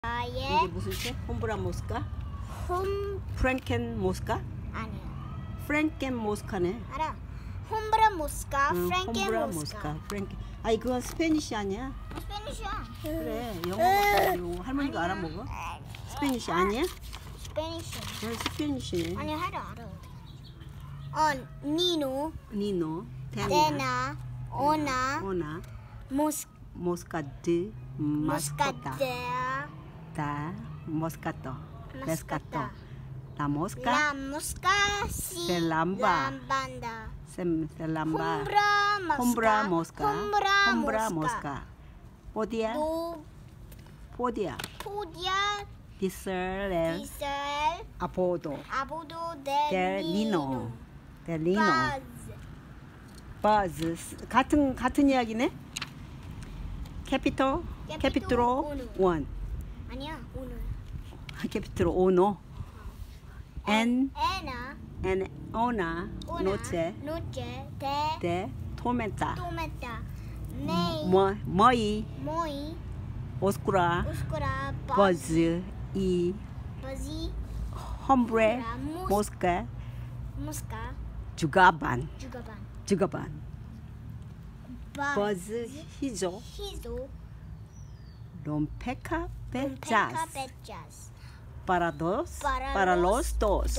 이게 무슨 책? 홈브라 모스카? 프랭켄 모스카? 아니야. 프랭켄 모스카네. 알아. 홈브라 모스카, 프랭켄 홈브라 모스카. 프랭켄. 아 이거 스페니쉬 아니야? 스페니쉬야. 그래 영어 할머니가 알아먹어? 스페니쉬 아니야? 스페니쉬. 스페니쉬네. 아니 알아. 니노, 데나, 오나, 모스카드, 마스카타, 모스카타, 모스카토, 메스카토, la mosca, la mosca, se lamba, hombra mosca, podia, diser, apodo, del nino, buzz, 같은 이야기네. 캐피토, 캐피트로 원, 아니야, 오늘. 캐피트로 오노, en Una, noche de tormenta, muy muy oscura, buzz y hombre mosca jugaban. Buzz hizo rompecabezas para los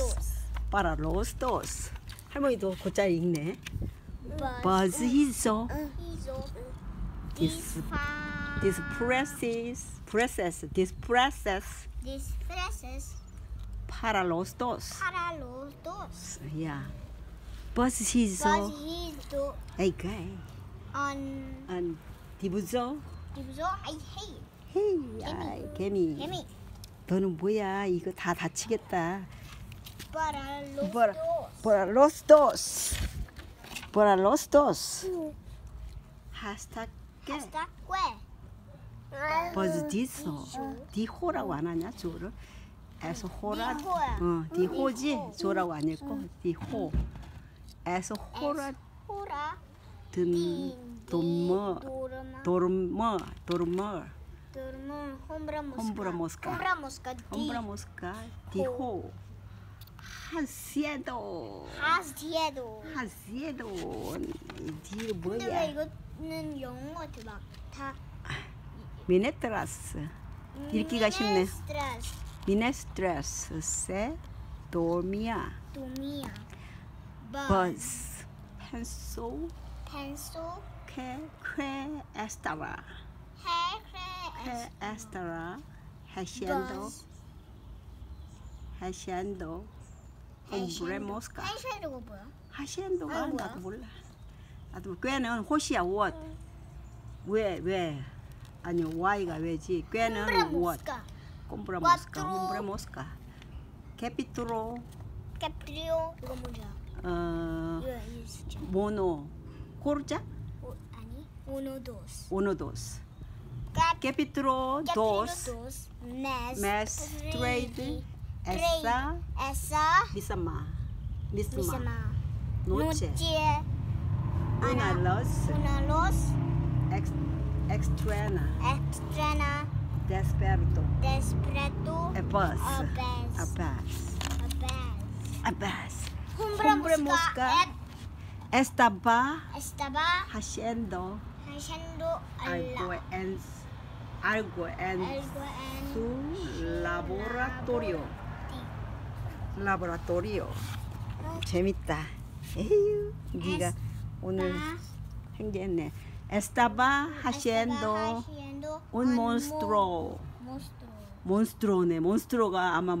dos. 할머니도 곧잘 읽네. Buzz hizo this process para los dos. Yeah. Buzz hizo and dibujo. 헤이, 개미. 너는 뭐야? 이거 다 다치겠다. Para los dos. Hasta que. Pues dijo라고 안 하냐? 조를. 에서 호라. 디호지. 조라고 안 읽고 디호. 에서 호라. Hombra mosca, dijo, haciendo. 이 뭐야? 근데 이거는 영어 같아 다. Mientras 읽기가 쉽네. Mientras se dormía. Buzz pensó que estaba haciendo hombre mosca. 하이샤이드가 뭐야? haciendo가 나도 몰라. 나도 꾀는 호시야 what. 왜? 아니 Y가 왜지? 꾀는 what. hombre mosca. capítulo 이거 뭐야? mono corja. 아니 uno dos. Capítulo 2 Mes trade esa misma noche una los extrena desperto Abbas hombre mosca estaba haciendo algo en su laboratorio. 재밌다. 에휴, 네가 오늘 행제했네. Estaba haciendo un monstruo. 몬스트로네. 몬스트로가 아마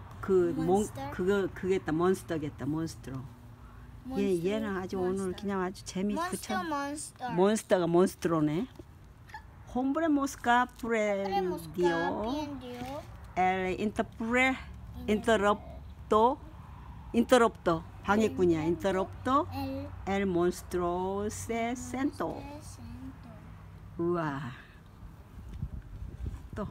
그게다 몬스터겠다. 몬스트로. 얘는 아주 오늘 그냥 아주 재밌고 몬스터가 몬스트로네. Hombre mosca prendió el interrupto 방해꾼이야. interrupto el monstruo se sentó. 우와. 또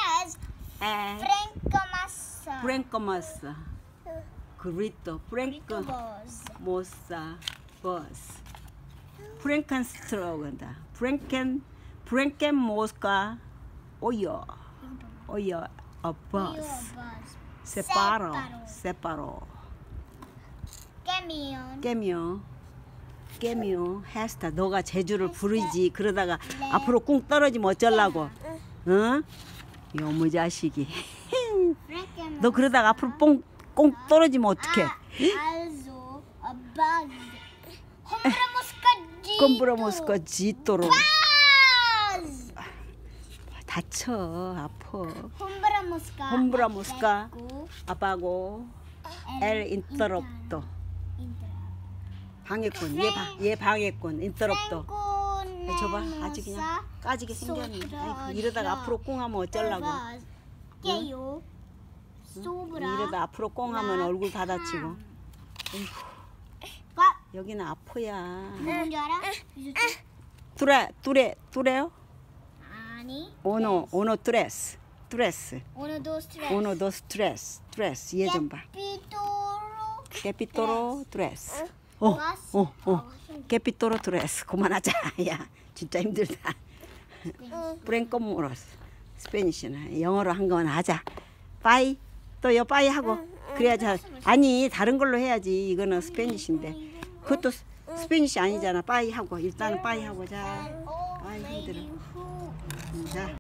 Franco Massa grito Franco Massa bus Frankenstein Franken mosca oyo. Oye, a bus. bus. Separo. Separo. Camion. 깨미요. 깨미요. 해스타. 너가 제주를 부르지. 그러다가 앞으로 꿍 떨어지면 어쩌려고. 응? 요무 자식이. 너 그러다가 앞으로 꽁 떨어지면 어떡해? Also, a bug. Hombramusca 껌브라모스가 지도로 Buzz. 다쳐. 아파. Hombramusca. 홈브라모스카 아빠고 엘 인터럽도 방해꾼. 얘 방해꾼. 인터럽도. 줘봐. 아주 그냥 까지게 생겼네. 아이고, 이러다가 앞으로 꽁 하면 어쩌려고. 깨요. 소브라. 이러다 앞으로 꽁 하면 얼굴 다 다치고. 어이구, 가. 여기는 아파야. 뭔지 알아? 뚜레요? 아니. 오노 트레스. 오늘도 스트레스. 오노 스트레스. 얘 좀 봐. 피토로. 깨피토로 트레스. 왔어. 깨피토로 트레스. 그만하자. 야, 진짜 힘들다. 프랭코모로스. 스페니쉬는 영어로 한 건 하자. 빠이. 또요 빠이 하고. 그래야 잘. 아니, 다른 걸로 해야지. 이거는 스페니쉬인데. 그것도 스페니쉬 아니잖아. 빠이 하고. 일단은 빠이 하고. 자. 아이, 힘들어. 자.